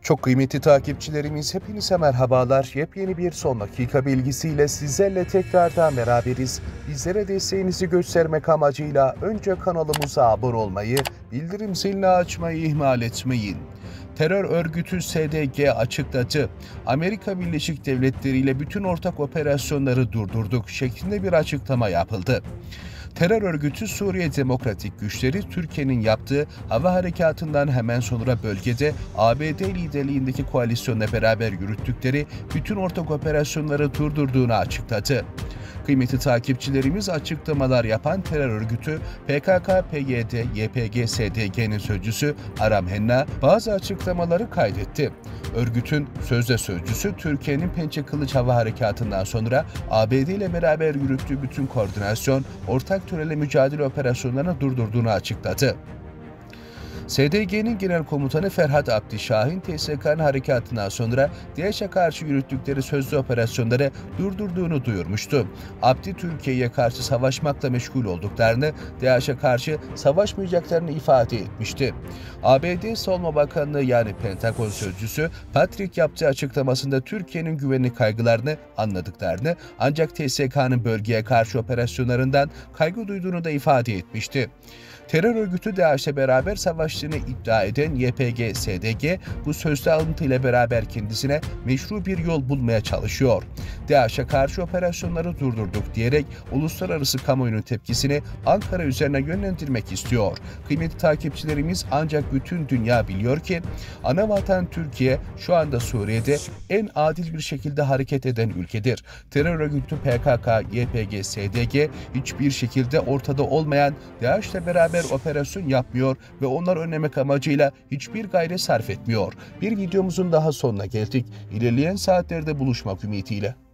Çok kıymetli takipçilerimiz, hepinize merhabalar. Yepyeni bir son dakika bilgisiyle sizlerle tekrardan beraberiz. Bizlere desteğinizi göstermek amacıyla önce kanalımıza abone olmayı, bildirim zilini açmayı ihmal etmeyin. Terör örgütü SDG açıkladı. Amerika Birleşik Devletleri ile bütün ortak operasyonları durdurduk şeklinde bir açıklama yapıldı. Terör örgütü Suriye Demokratik Güçleri, Türkiye'nin yaptığı hava harekatından hemen sonra bölgede ABD liderliğindeki koalisyonla beraber yürüttükleri bütün ortak operasyonları durdurduğunu açıkladı. Kıymetli takipçilerimiz, açıklamalar yapan terör örgütü PKK-PYD, YPG-SDG'nin sözcüsü Aram Henna bazı açıklamaları kaydetti. Örgütün sözde sözcüsü, Türkiye'nin Pençe Kılıç Hava Harekatı'ndan sonra ABD ile beraber yürüttüğü bütün koordinasyon, ortak terörle mücadele operasyonlarını durdurduğunu açıkladı. SDG'nin genel komutanı Ferhat Abdi Şahin, TSK'nın harekatından sonra DAEŞ'e karşı yürüttükleri sözlü operasyonları durdurduğunu duyurmuştu. Abdi, Türkiye'ye karşı savaşmakla meşgul olduklarını, DAEŞ'e karşı savaşmayacaklarını ifade etmişti. ABD Savunma Bakanlığı yani Pentagon sözcüsü Patrick yaptığı açıklamasında Türkiye'nin güvenlik kaygılarını anladıklarını, ancak TSK'nın bölgeye karşı operasyonlarından kaygı duyduğunu da ifade etmişti. Terör örgütü DAEŞ'le beraber savaştığını iddia eden YPG-SDG, bu sözlü alıntı ile beraber kendisine meşru bir yol bulmaya çalışıyor. DAEŞ'e karşı operasyonları durdurduk diyerek uluslararası kamuoyunun tepkisini Ankara üzerine yönlendirmek istiyor. Kıymetli takipçilerimiz, ancak bütün dünya biliyor ki anavatan Türkiye şu anda Suriye'de en adil bir şekilde hareket eden ülkedir. Terör örgütü PKK, YPG, SDG hiçbir şekilde ortada olmayan DAEŞ'le beraber operasyon yapmıyor ve onları önlemek amacıyla hiçbir gayret sarf etmiyor. Bir videomuzun daha sonuna geldik. İlerleyen saatlerde buluşmak ümidiyle.